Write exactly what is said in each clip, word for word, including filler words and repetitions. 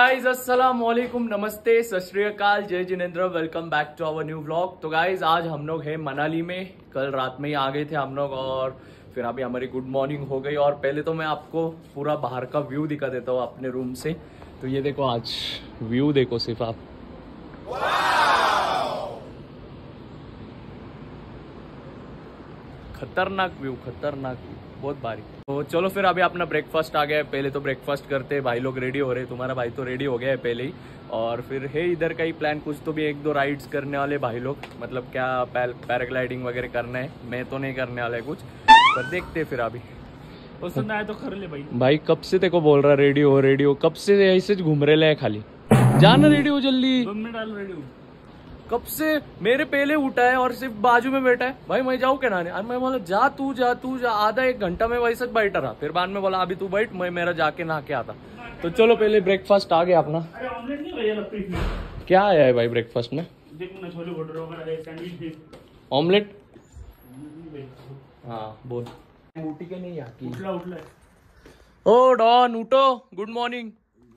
Guys अस्सलाम वालेकुम, नमस्ते, सत श्री अकाल, जय जिनेंद्र, welcome back to our new vlog. तो गाइज आज हम लोग हैं मनाली में। कल रात में ही आ गए थे हम लोग और फिर अभी हमारी गुड मॉर्निंग हो गई। और पहले तो मैं आपको पूरा बाहर का व्यू दिखा देता हूँ अपने रूम से। तो ये देखो, आज व्यू देखो सिर्फ आप। खतरनाक व्यू, खतरनाक व्यू, बहुत भारी। तो चलो फिर अभी अपना ब्रेकफास्ट आ गया है। पहले तो ब्रेकफास्ट करते हैं, भाई लोग रेडी हो रहे हैं। तुम्हारा भाई तो रेडी हो गया है पहले ही। और फिर है इधर का ही प्लान, कुछ तो भी एक दो राइड्स करने वाले भाई लोग, मतलब क्या पैराग्लाइडिंग वगैरह करना है। मैं तो नहीं करने वाला है कुछ, पर देखते फिर अभी पसंद आए तो कर ले भाई। भाई कब से देखो बोल रहा रेडी हो रेडी हो, कब से ऐसे घूम रहे हैं खाली। जाना रेडी हो जल्दी, दो मिनट डाल रेडी हूँ। कब से मेरे पहले उठा है और सिर्फ बाजू में बैठा है। भाई मैं जाऊँ क्या नहाने? और मैं बोला जा तू जा तू जा। आधा एक घंटा में वैसे बैठा रहा, फिर बाद में बोला अभी तू बैठ, मैं मेरा जाके नहा के आता। तो चलो पहले ब्रेकफास्ट आ गया अपना। अरे ऑमलेट नहीं भैया लगती इसमें। क्या आया है भाई ब्रेकफास्ट में? देखो ना, छोले भटूरे वगैरह है, सैंडविच, ऑमलेट। हाँ बोल। उठी के नहीं आती। उठला उठला। ओ डॉन उठो, गुड मॉर्निंग।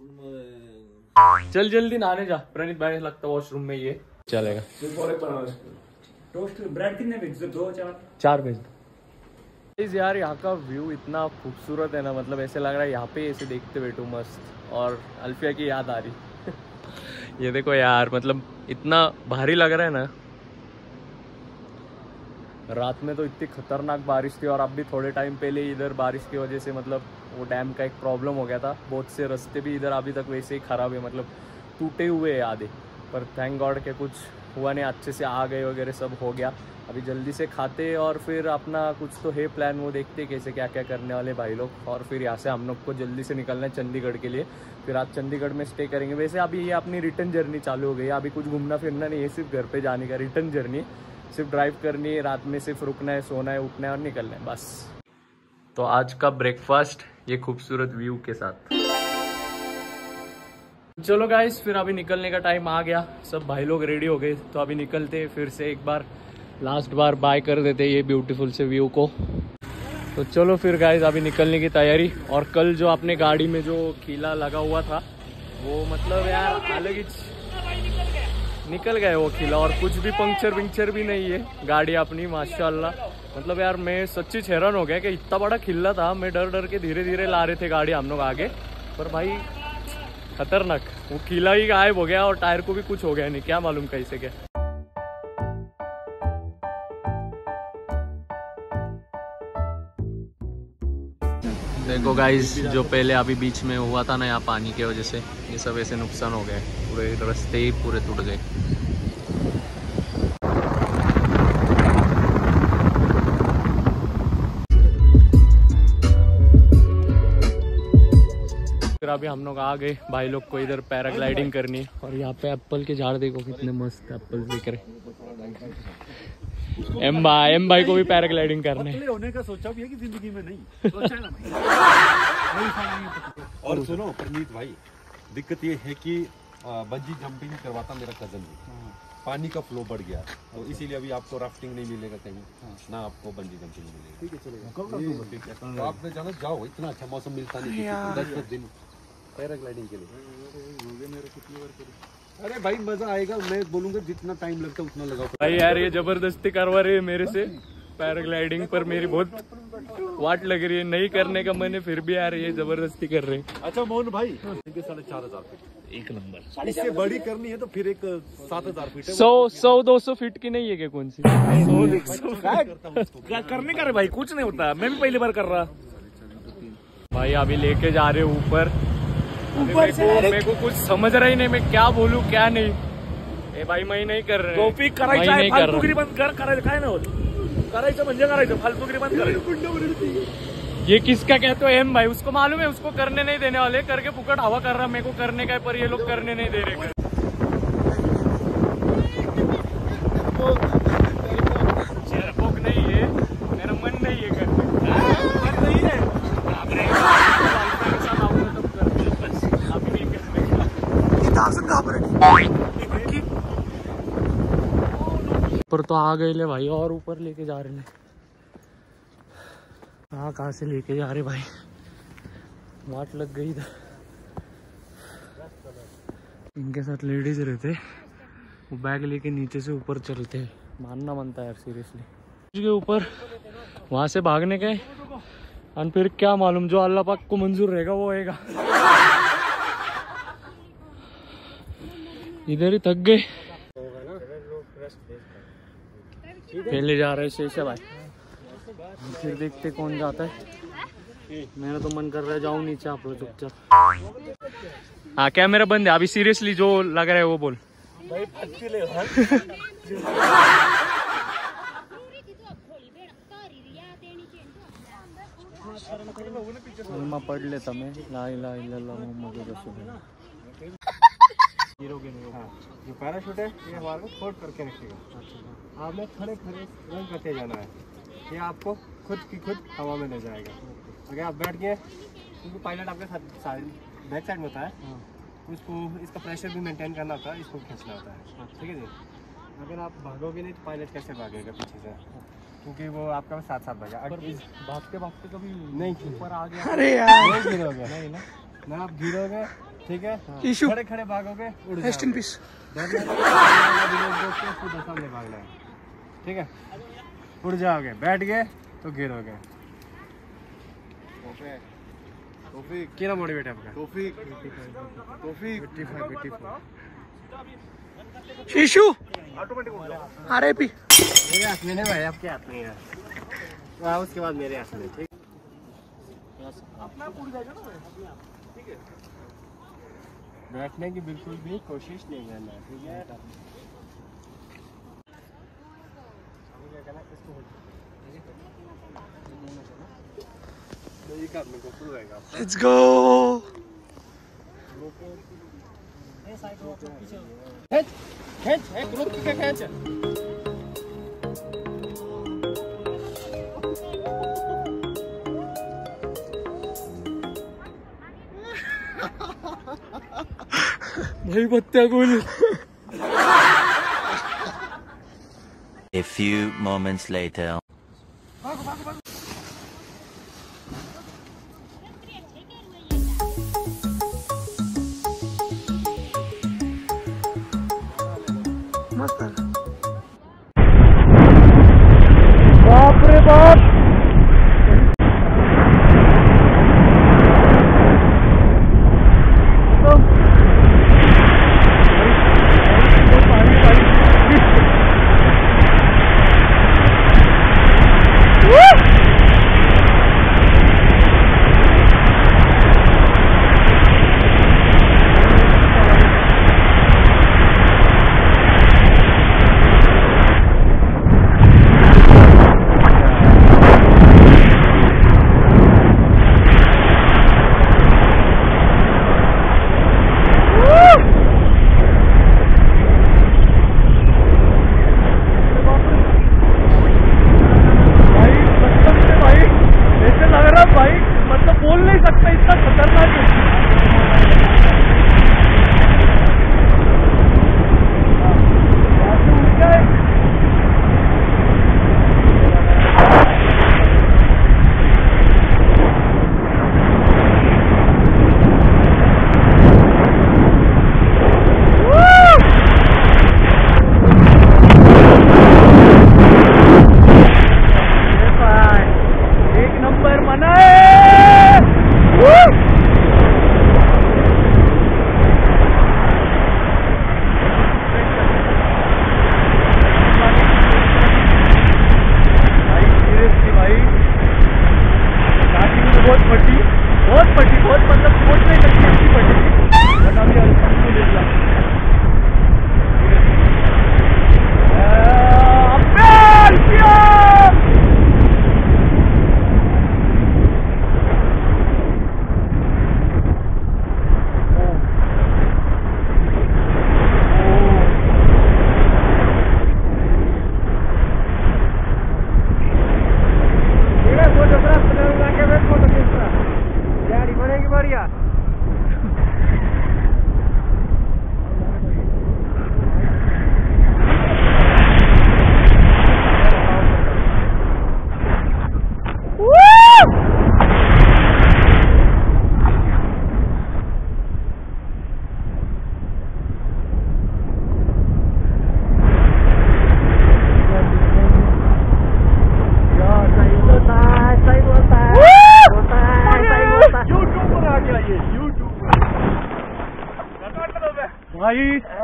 चल जल्दी नहाने जा। प्रणीत भाई लगता है वॉशरूम में ये चलेगा। टोस्ट ब्रेड कितने भेज दो? चार चार भेज दो यार। यहाँ का व्यू इतना खूबसूरत है ना, मतलब ऐसे लग रहा है यहाँ पे ऐसे देखते बैठो मस्त। और अल्फिया की याद आ रही ये देखो यार, मतलब इतना भारी लग रहा है ना। रात में तो इतनी खतरनाक बारिश थी और अब भी थोड़े टाइम पहले इधर बारिश की वजह से मतलब वो डैम का एक प्रॉब्लम हो गया था। बहुत से रास्ते भी इधर अभी तक वैसे ही खराब है, मतलब टूटे हुए हैं आधे। पर थैंक गॉड के कुछ हुआ नहीं, अच्छे से आ गए वगैरह सब हो गया। अभी जल्दी से खाते और फिर अपना कुछ तो है प्लान, वो देखते कैसे क्या क्या करने वाले भाई लोग। और फिर यहाँ से हम लोग को जल्दी से निकलना है चंडीगढ़ के लिए। फिर आज चंडीगढ़ में स्टे करेंगे। वैसे अभी ये अपनी रिटर्न जर्नी चालू हो गई है। अभी कुछ घूमना फिरना नहीं है, सिर्फ घर पे जाने का रिटर्न जर्नी। सिर्फ ड्राइव करनी है, रात में सिर्फ रुकना है, सोना है, उठना है और निकलना है बस। तो आज का ब्रेकफास्ट ये खूबसूरत व्यू के साथ। चलो गाइस, फिर अभी निकलने का टाइम आ गया। सब भाई लोग रेडी हो गए, तो अभी निकलते फिर से एक बार लास्ट बार बाय कर देते ये ब्यूटीफुल से व्यू को। तो चलो फिर गाइस अभी निकलने की तैयारी। और कल जो अपने गाड़ी में जो खीला लगा हुआ था वो मतलब यार अलग ही निकल गए वो खीला। और कुछ भी पंक्चर विंक्चर भी नहीं है गाड़ी अपनी, माशाल्लाह। मतलब यार मैं सच्ची हैरान हो गया कि इतना बड़ा खिल्ला था। मैं डर डर के धीरे धीरे ला रहे थे गाड़ी हम लोग आगे, पर भाई खतरनाक वो खिला ही गायब हो गया और टायर को भी कुछ हो गया नहीं, क्या मालूम कैसे क्या। देखो गाइस, जो पहले अभी बीच में हुआ था ना यहाँ पानी की वजह से, ये सब ऐसे नुकसान हो गए, पूरे रास्ते ही पूरे टूट गए। फिर अभी हम लोग आ गए, भाई लोग को इधर पैराग्लाइडिंग करनी है। और यहाँ पे एप्पल के झाड़ देखो कितने मस्त एप्पल दिख रहे। एम भाई एम भाई को भी पैराग्लाइडिंग करने होने का सोचा भी है कि जिंदगी में नहीं सोचा है ना। और सुनो प्रनीत भाई, दिक्कत ये है कि बंजी जंपिंग करवाता मेरा कजन भी, पानी का फ्लो बढ़ गया, तो इसीलिए अभी आपको राफ्टिंग नहीं मिलेगा कहीं, ना आपको बंजी जंपिंग मिलेगा। ठीक है चलेगा, तो आपने जाना जाओ, इतना अच्छा मौसम मिलता नहीं दस दस दिन पैराग्लाइडिंग के लिए। अरे भाई मजा आएगा, मैं बोलूंगा जितना टाइम लगता है उतना लगाओ। भाई यार ये जबरदस्ती करवा रहे हैं मेरे से पैराग्लाइडिंग, पर मेरी बहुत वाट लग रही है, नहीं करने का मैंने, फिर भी यार ये जबरदस्ती कर रहे हैं। अच्छा मोहन भाई, साढ़े चार हजार फीट एक नंबर। इससे बड़ी करनी है तो फिर एक सात हजार फीट है। सौ सौ दो सौ फीट की नहीं है क्या? कौन सी करने का रे भाई, कुछ नहीं होता, मैं भी पहली बार कर रहा। भाई अभी लेके जा रहे ऊपर ऊपर से। मेरे को कुछ समझ रहा ही नहीं, मैं क्या बोलूं क्या नहीं। ए भाई मैं नहीं कर रहे, टॉपिक करायचं आहे, फालतूगिरी बंद कर, करायचं काय नाही होत, करायचं म्हणजे करायचं, फालतूगिरी बंद करायचं। ये किसका कहते हो एम भाई? उसको मालूम है, उसको करने नहीं देने वाले, करके फुकट हवा कर रहा, मेरे को करने का है, पर ये लोग करने नहीं दे रहे। भूख नहीं है, मेरा मन नहीं है करने, मन नहीं है। पर तो आ गए ले भाई, और ऊपर लेके जा रहे हैं। हाँ कहाँ से लेके जा रहे भाई, वाट लग गई इधर। इनके साथ लेडीज रहते, वो बैग लेके नीचे से ऊपर चलते हैं। मानना बनता है यार सीरियसली। के ऊपर वहाँ से भागने गए और फिर क्या मालूम, जो अल्लाह पाक को मंजूर रहेगा वो होएगा। इधर ही थक गए, पहले जा रहे शेषा भाई, फिर देखते कौन जाता है। मेरा तो मन कर रहा है जाऊं नीचे, आप लोग चुपचाप। हाँ कैमरा बंद है अभी, सीरियसली जो लग रहा है वो बोल। पढ़ लेता मैं ला इलाहा इल्लल्लाह मुहम्मदुर रसूलुल्लाह। गिरोगे नहीं। हाँ, जो पैराशूट है ये हमारे को फोल्ड करके रखेगा। अच्छा, आपने खड़े खड़े रन करते जाना है, ये आपको खुद की खुद हवा में ले जाएगा। अगर आप बैठ गए, क्योंकि पायलट आपके साथ बैक साइड में होता है, उसको इसका प्रेशर भी मेंटेन करना होता है, इसको खींचना होता है। ठीक है जी। अगर आप भागोगे नहीं तो पायलट कैसे भागेगा पीछे से, क्योंकि वो आपका साथ साथ भागेगा। अगर भागते भागते कभी नहीं ऊपर आ गया, अरे यार नहीं गिरोगे, नहीं ना ना आप गिरोगे। ठीक है, खड़े खड़े भागोगे, उड़ जाओगे। सामने भागना है। ठीक है, उड़ जाओगे, बैठ गए तो गिरोगे। क्या मोटिवेट है आपका? तौफीक तौफीक शीशु अरे पी मेरे हाथ में नहीं भाई, आपके हाथ में है। उसके बाद मेरे हाथ में। ठीक अपना उड़ जाएगा ना। ठीक है, बैठने की बिल्कुल भी कोशिश नहीं करना। ठीक है, Let's go. खींच खींच एक ग्रुप के खींच। भाई बत्तियां गुल। A few moments later. बाप रे बाप,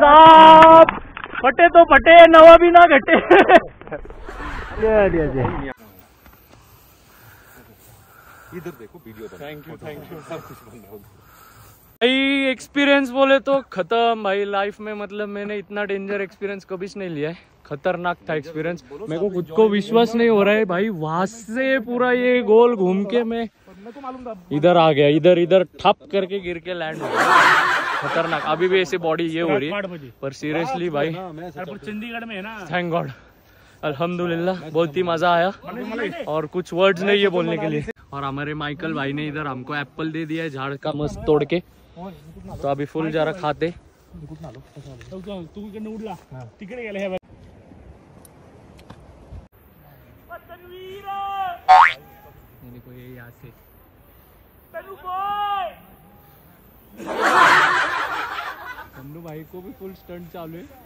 साहब फटे तो फटे, नवा भी ना घटे। इधर देखो video. Thank you thank you. सब कुछ बंद हो गया भाई एक्सपीरियंस बोले तो खत्म भाई लाइफ में, मतलब मैंने इतना डेंजर एक्सपीरियंस कभी नहीं लिया है। खतरनाक था एक्सपीरियंस, मेरे को खुद को विश्वास नहीं हो रहा है भाई। वहां से पूरा ये गोल घूम के मैं इधर आ गया, इधर इधर ठप करके गिर के लैंड हो गया। खतरनाक। अभी भी ऐसी बॉडी ये हो रही है, पर सीरियसली भाई चंडीगढ़ में है ना, थैंक गॉड, अल्हम्दुलिल्लाह बहुत ही मजा आया और कुछ वर्ड्स नहीं है बोलने के लिए। और हमारे माइकल भाई ने इधर हमको एप्पल दे दिया है झाड़ का मस्त तोड़ के, तो अभी फुल जरा खाते। तू इकडनं उडला तिकडे गेला हे देखो ये यहाँ से तन्नू भाई को भी फुल स्टंट चालू है।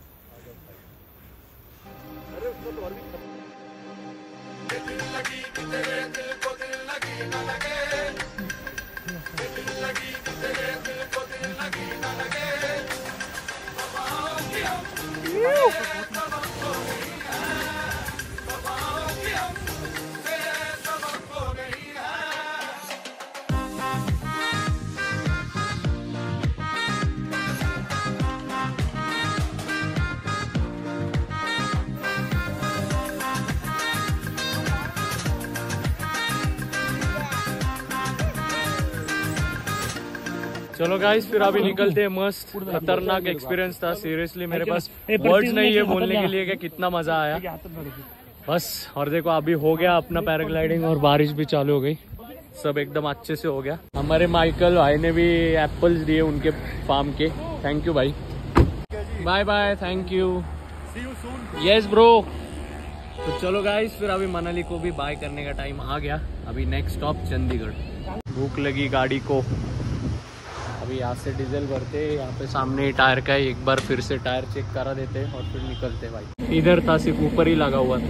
चलो गाइस फिर अभी निकलते हैं। मस्त खतरनाक एक्सपीरियंस था सीरियसली, मेरे पास वर्ड्स नहीं है बोलने के लिए कि कितना मजा आया बस। और देखो अभी हो गया अपना पैराग्लाइडिंग और बारिश भी चालू हो गई, सब एकदम अच्छे से हो गया। हमारे माइकल भाई ने भी एप्पल्स दिए उनके फार्म के, थैंक यू भाई। Bye bye, thank you, yes bro. तो चलो गाइस फिर अभी मनाली को भी बाय करने का टाइम आ गया। अभी नेक्स्ट स्टॉप चंडीगढ़। भूख लगी गाड़ी को, अभी यहाँ से डीजल भरते, यहाँ पे सामने ही टायर का है, एक बार फिर से टायर चेक करा देते और फिर निकलते भाई। इधर था सिर्फ ऊपर ही लगा हुआ था।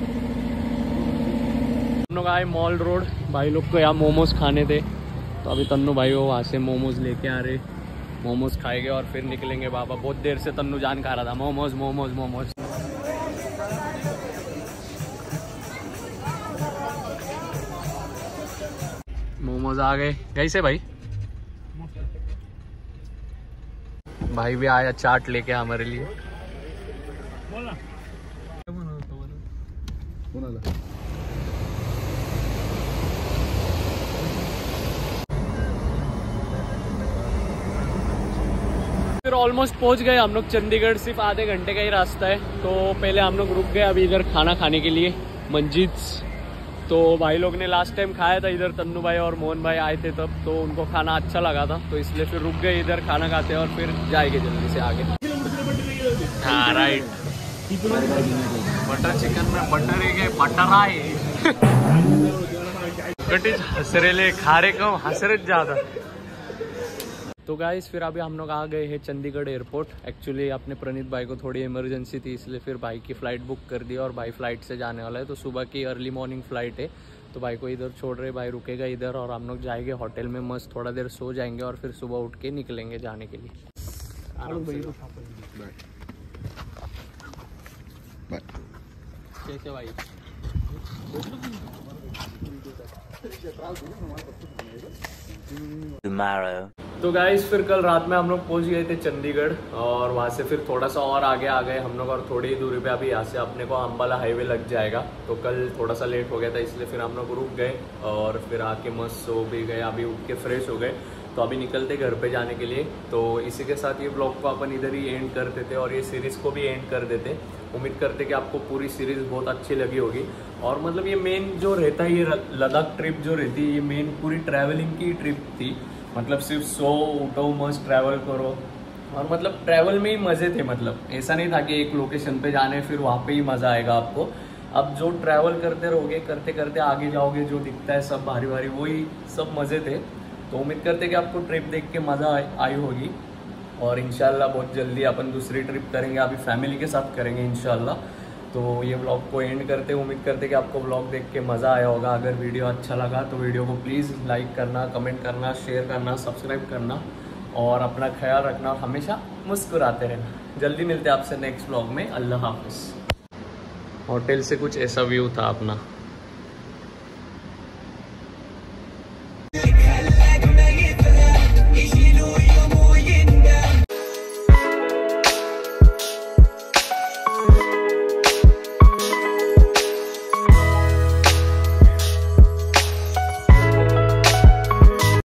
हम लोग आए मॉल रोड, भाई लोग को यहाँ मोमोज खाने थे, तो अभी तन्नू भाई वो वहाँ से मोमोज लेके आ रहे, मोमोज खाएंगे और फिर निकलेंगे बाबा। बहुत देर से तन्नू जान खा रहा था मोमोज मोमोज मोमोज। मोमोज आ गए, कैसे भाई? भाई भी आया चाट लेके हमारे लिए। फिर ऑलमोस्ट पहुंच गए हम लोग चंडीगढ़, सिर्फ आधे घंटे का ही रास्ता है। तो पहले हम लोग रुक गए अभी इधर खाना खाने के लिए मंजीद्स। तो भाई लोग ने लास्ट टाइम खाया था इधर, तन्नू भाई और मोहन भाई आए थे तब, तो उनको खाना अच्छा लगा था, तो इसलिए फिर रुक गए इधर खाना खाते और फिर जाएंगे जल्दी से आगे। हाँ राइट, बटर चिकन में बटर है क्या? बटर आए हसरेले खारे कम हसरे ज्यादा। तो गाइस फिर अभी हम लोग आ गए हैं चंडीगढ़ एयरपोर्ट। एक्चुअली अपने प्रणीत भाई को थोड़ी इमरजेंसी थी, इसलिए फिर भाई की फ़्लाइट बुक कर दी और भाई फ्लाइट से जाने वाला है। तो सुबह की अर्ली मॉर्निंग फ़्लाइट है, तो भाई को इधर छोड़ रहे, भाई रुकेगा इधर और हम लोग जाएंगे होटल में, मस्त थोड़ा देर सो जाएंगे और फिर सुबह उठ के निकलेंगे जाने के लिए। कैसे भाई? Tomorrow. तो गाइस फिर कल रात में हम लोग पहुंच गए थे चंडीगढ़ और वहाँ से फिर थोड़ा सा और आगे आ गए हम लोग, और थोड़ी ही दूरी पे अभी यहाँ से अपने को अम्बाला हाईवे लग जाएगा। तो कल थोड़ा सा लेट हो गया था, इसलिए फिर हम लोग रुक गए और फिर आके मस्त सो भी गए, अभी उठ के फ्रेश हो गए। तो अभी निकलते घर पे जाने के लिए। तो इसी के साथ ये ब्लॉग को अपन इधर ही एंड कर देते और ये सीरीज़ को भी एंड कर देते। उम्मीद करते कि आपको पूरी सीरीज़ बहुत अच्छी लगी होगी। और मतलब ये मेन जो रहता है, ये लद्दाख ट्रिप जो रहती है, ये मेन पूरी ट्रैवलिंग की ट्रिप थी। मतलब सिर्फ सो उठो मस्त ट्रैवल करो, और मतलब ट्रैवल में ही मज़े थे। मतलब ऐसा नहीं था कि एक लोकेशन पे जाने फिर वहाँ पे ही मज़ा आएगा आपको। अब जो ट्रैवल करते रहोगे, करते करते आगे जाओगे, जो दिखता है सब भारी भारी, वही सब मज़े थे। तो उम्मीद करते कि आपको ट्रिप देख के मज़ा आई होगी और इंशाल्लाह बहुत जल्दी अपन दूसरी ट्रिप करेंगे, अभी फैमिली के साथ करेंगे इंशाल्लाह। तो ये व्लॉग को एंड करते, उम्मीद करते कि आपको व्लॉग देख के मज़ा आया होगा। अगर वीडियो अच्छा लगा तो वीडियो को प्लीज़ लाइक करना, कमेंट करना, शेयर करना, सब्सक्राइब करना और अपना ख्याल रखना और हमेशा मुस्कुराते रहना। जल्दी मिलते हैं आपसे नेक्स्ट व्लॉग में। अल्लाह हाफिज़। होटल से कुछ ऐसा व्यू था अपना।